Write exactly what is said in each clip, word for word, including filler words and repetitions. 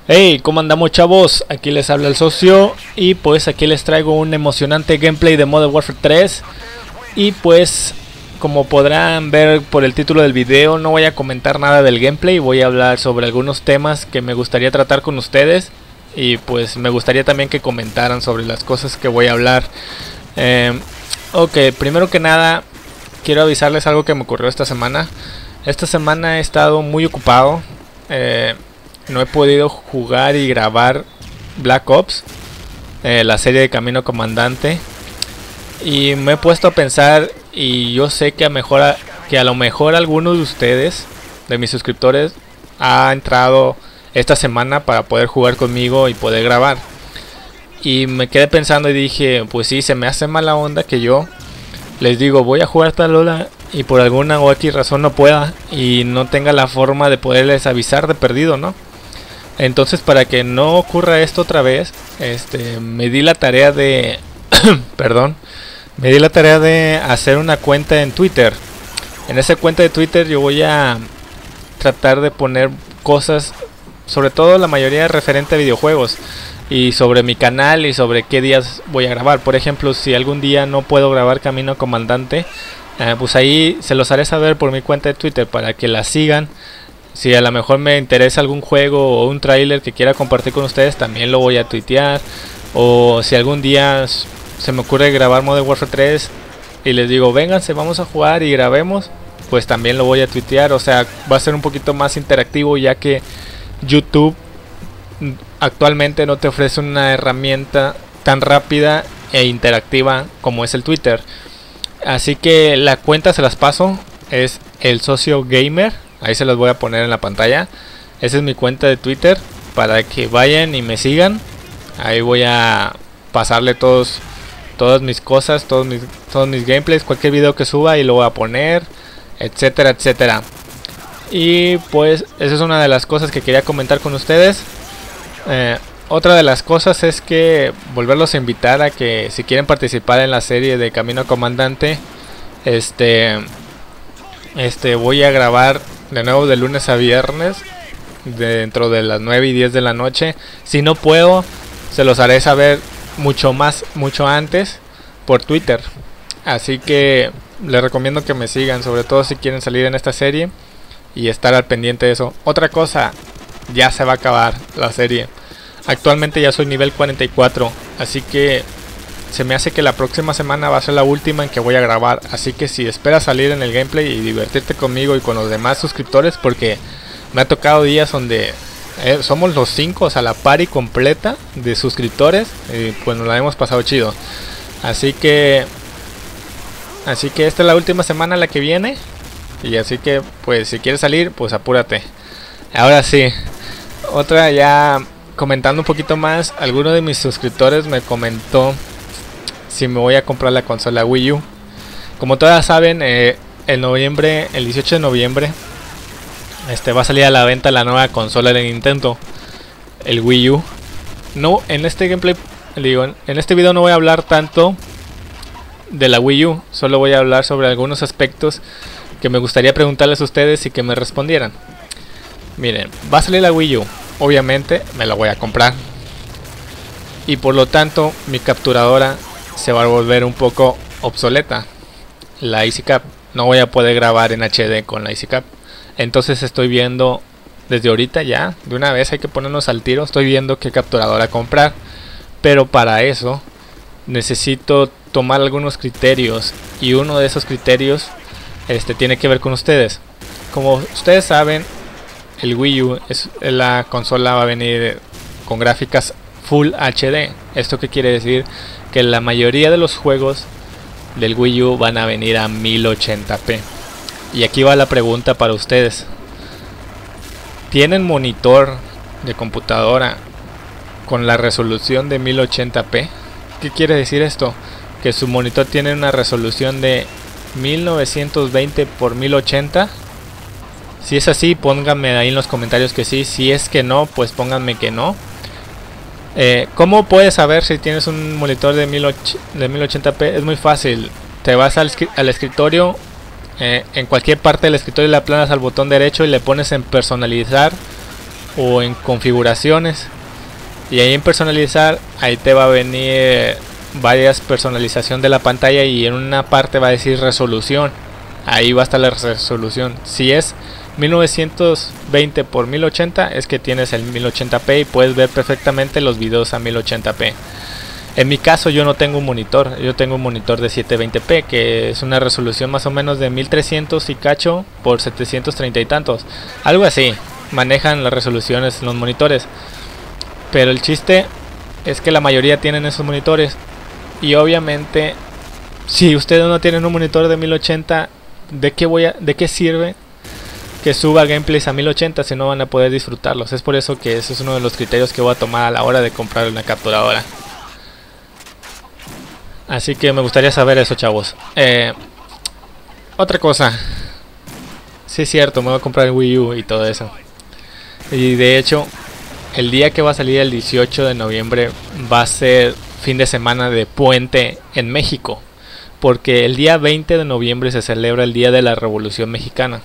Hey, ¿cómo andamos, chavos? Aquí les habla el socio y pues aquí les traigo un emocionante gameplay de Modern Warfare tres. Y pues como podrán ver por el título del video, no voy a comentar nada del gameplay. Voy a hablar sobre algunos temas que me gustaría tratar con ustedes. Y pues me gustaría también que comentaran sobre las cosas que voy a hablar. eh, Ok, primero que nada quiero avisarles algo que me ocurrió esta semana. Esta semana he estado muy ocupado. eh, No he podido jugar y grabar Black Ops, eh, la serie de Camino Comandante. Y me he puesto a pensar, y yo sé que a, mejor a, que a lo mejor algunos de ustedes, de mis suscriptores, ha entrado esta semana para poder jugar conmigo y poder grabar. Y me quedé pensando y dije, pues sí, se me hace mala onda que yo les digo, voy a jugar tal hora y por alguna o X razón no pueda y no tenga la forma de poderles avisar de perdido, ¿no? Entonces, para que no ocurra esto otra vez, este, me di la tarea de, perdón, me di la tarea de hacer una cuenta en Twitter. En esa cuenta de Twitter yo voy a tratar de poner cosas, sobre todo la mayoría referente a videojuegos, y sobre mi canal y sobre qué días voy a grabar. Por ejemplo, si algún día no puedo grabar Camino Comandante, eh, pues ahí se los haré saber por mi cuenta de Twitter para que la sigan. Si a lo mejor me interesa algún juego o un tráiler que quiera compartir con ustedes, también lo voy a tuitear. O si algún día se me ocurre grabar Modern Warfare tres y les digo, vénganse, vamos a jugar y grabemos, pues también lo voy a tuitear. O sea, va a ser un poquito más interactivo, ya que YouTube actualmente no te ofrece una herramienta tan rápida e interactiva como es el Twitter. Así que la cuenta se las paso, es el socio gamer. Ahí se los voy a poner en la pantalla. Esa es mi cuenta de Twitter para que vayan y me sigan. Ahí voy a pasarle todos todas mis cosas, todos mis, todos mis gameplays, cualquier video que suba y lo voy a poner, etcétera, etcétera. Y pues esa es una de las cosas que quería comentar con ustedes. Eh, otra de las cosas es que volverlos a invitar a que si quieren participar en la serie de Camino Comandante, este, este voy a grabar de nuevo de lunes a viernes dentro de las nueve y diez de la noche. Si no puedo, se los haré saber mucho más, mucho antes por Twitter. Así que les recomiendo que me sigan, sobre todo si quieren salir en esta serie y estar al pendiente de eso. Otra cosa, ya se va a acabar la serie. Actualmente ya soy nivel cuarenta y cuatro, así que se me hace que la próxima semana va a ser la última en que voy a grabar. Así que si esperas salir en el gameplay y divertirte conmigo y con los demás suscriptores, porque me ha tocado días donde eh, somos los cinco, o sea, la party completa de suscriptores, y pues nos la hemos pasado chido. Así que Así que esta es la última semana, la que viene. Y así que pues si quieres salir, pues apúrate. Ahora sí, otra ya comentando un poquito más. Alguno de mis suscriptores me comentó si me voy a comprar la consola Wii U. Como todas saben, eh, el noviembre, el dieciocho de noviembre, este va a salir a la venta la nueva consola de Nintendo, el Wii U. No, en este gameplay, digo, en este video no voy a hablar tanto de la Wii U, solo voy a hablar sobre algunos aspectos que me gustaría preguntarles a ustedes y que me respondieran. Miren, va a salir la Wii U, obviamente me la voy a comprar, y por lo tanto mi capturadora se va a volver un poco obsoleta, la EasyCap. No voy a poder grabar en H D con la EasyCap. Entonces estoy viendo desde ahorita, ya de una vez hay que ponernos al tiro, estoy viendo qué capturadora comprar. Pero para eso necesito tomar algunos criterios, y uno de esos criterios este, tiene que ver con ustedes. Como ustedes saben, el Wii U es la consola, va a venir con gráficas Full H D. ¿Esto qué quiere decir? Que la mayoría de los juegos del Wii U van a venir a mil ochenta p. Y aquí va la pregunta para ustedes. ¿Tienen monitor de computadora con la resolución de mil ochenta p? ¿Qué quiere decir esto? Que su monitor tiene una resolución de mil novecientos veinte por mil ochenta. Si es así, pónganme ahí en los comentarios que sí. Si es que no, pues pónganme que no. Eh, ¿Cómo puedes saber si tienes un monitor de mil ochenta p? Es muy fácil. Te vas al, al escritorio, eh, en cualquier parte del escritorio le aplanas al botón derecho y le pones en personalizar o en configuraciones, y ahí en personalizar, ahí te va a venir varias personalización de la pantalla, y en una parte va a decir resolución. Ahí va a estar la resolución. Si es mil novecientos veinte por mil ochenta, es que tienes el mil ochenta p y puedes ver perfectamente los videos a mil ochenta p. En mi caso yo no tengo un monitor, yo tengo un monitor de setecientos veinte p, que es una resolución más o menos de mil trescientos y cacho por setecientos treinta y tantos, algo así manejan las resoluciones en los monitores. Pero el chiste es que la mayoría tienen esos monitores, y obviamente si ustedes no tienen un monitor de mil ochenta, ¿de qué voy a, de qué sirve que suba gameplays a mil ochenta si no van a poder disfrutarlos? Es por eso que ese es uno de los criterios que voy a tomar a la hora de comprar una capturadora. Así que me gustaría saber eso, chavos. Eh, otra cosa, sí es cierto, me voy a comprar el Wii U y todo eso. Y de hecho, el día que va a salir, el dieciocho de noviembre, va a ser fin de semana de puente en México, porque el día veinte de noviembre se celebra el Día de la Revolución Mexicana,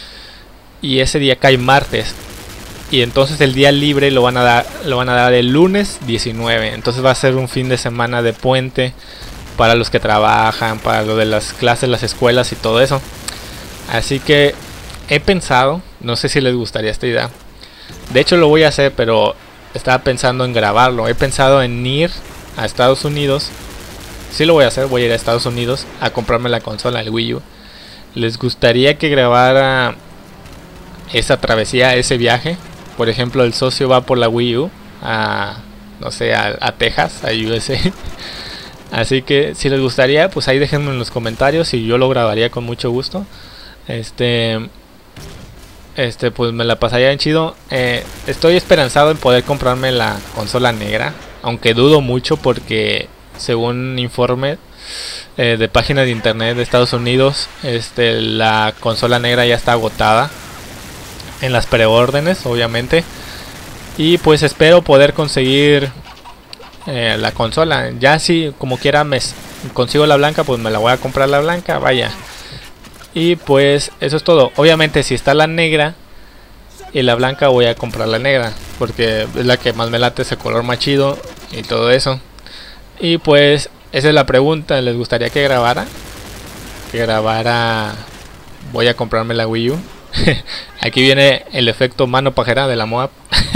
y ese día cae martes, y entonces el día libre lo van a dar, lo van a dar el lunes diecinueve. Entonces va a ser un fin de semana de puente para los que trabajan, para lo de las clases, las escuelas y todo eso. Así que he pensado, no sé si les gustaría esta idea, de hecho lo voy a hacer, pero estaba pensando en grabarlo. He pensado en ir a Estados Unidos. Sí lo voy a hacer, voy a ir a Estados Unidos a comprarme la consola, el Wii U. ¿Les gustaría que grabara esa travesía, ese viaje? Por ejemplo, el socio va por la Wii U a, no sé, a, a Texas, a U S A. Así que si les gustaría, pues ahí déjenme en los comentarios y yo lo grabaría con mucho gusto. Este, este pues me la pasaría bien chido. Eh, estoy esperanzado en poder comprarme la consola negra, aunque dudo mucho porque según un informe eh, de páginas de internet de Estados Unidos, este, la consola negra ya está agotada en las preórdenes, obviamente. Y pues espero poder conseguir eh, la consola. Ya si como quiera me consigo la blanca, pues me la voy a comprar la blanca, vaya. Y pues eso es todo. Obviamente si está la negra y la blanca, voy a comprar la negra, porque es la que más me late, ese color más chido y todo eso. Y pues esa es la pregunta. ¿Les gustaría que grabara? Que grabara voy a comprarme la Wii U. Aquí viene el efecto mano pajera de la Moab.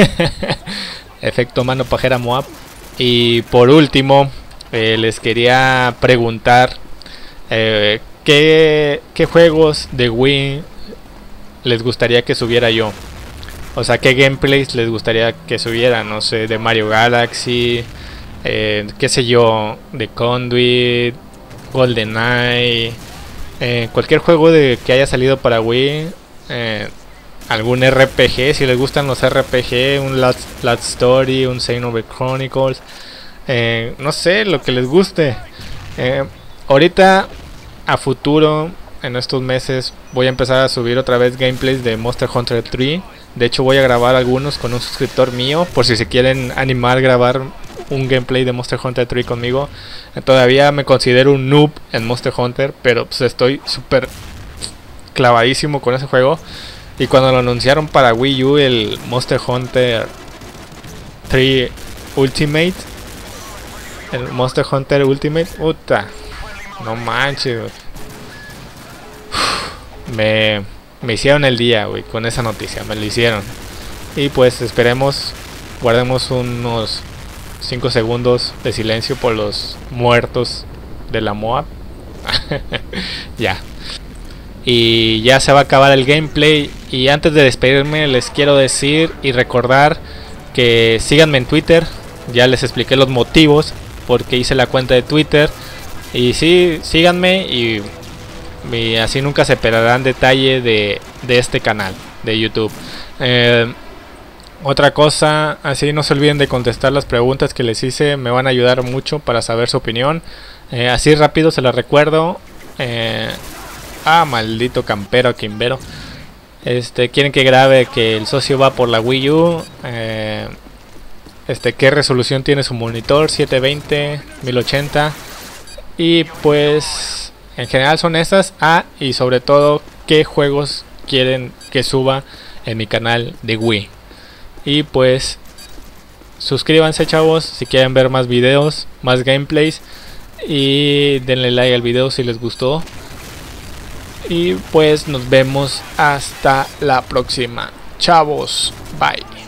Efecto mano pajera Moab. Y por último, eh, les quería preguntar eh, ¿qué, qué juegos de Wii les gustaría que subiera yo. O sea, qué gameplays les gustaría que subiera. No sé, de Mario Galaxy, eh, qué sé yo, de Conduit, GoldenEye, eh, cualquier juego de que haya salido para Wii. Eh, algún R P G, si les gustan los R P G, un Last, Last Story, un Xenoblade Chronicles, eh, no sé, lo que les guste. Eh, ahorita, a futuro, en estos meses, voy a empezar a subir otra vez gameplays de Monster Hunter tres. De hecho, voy a grabar algunos con un suscriptor mío, por si se quieren animar a grabar un gameplay de Monster Hunter tres conmigo. Eh, todavía me considero un noob en Monster Hunter, pero pues estoy súper clavadísimo con ese juego. Y cuando lo anunciaron para Wii U, el Monster Hunter tres Ultimate, el Monster Hunter Ultimate, puta, no manches, me, me hicieron el día, güey, con esa noticia, me lo hicieron. Y pues esperemos, guardemos unos cinco segundos de silencio por los muertos de la Moab. Ya. Y ya se va a acabar el gameplay. Y antes de despedirme, les quiero decir y recordar que síganme en Twitter. Ya les expliqué los motivos porque hice la cuenta de Twitter. Y sí, síganme y, y así nunca se perderán detalle de, de este canal de YouTube. Eh, otra cosa, así no se olviden de contestar las preguntas que les hice. Me van a ayudar mucho para saber su opinión. Eh, así rápido se las recuerdo. Eh, Ah, maldito campero, quimbero. Este, quieren que grabe que el socio va por la Wii U. Eh, este, qué resolución tiene su monitor, setecientos veinte, mil ochenta. Y pues, en general son estas. Ah, y sobre todo, qué juegos quieren que suba en mi canal de Wii. Y pues suscríbanse, chavos, si quieren ver más videos, más gameplays. Y denle like al video si les gustó. Y pues nos vemos hasta la próxima. Chavos, bye.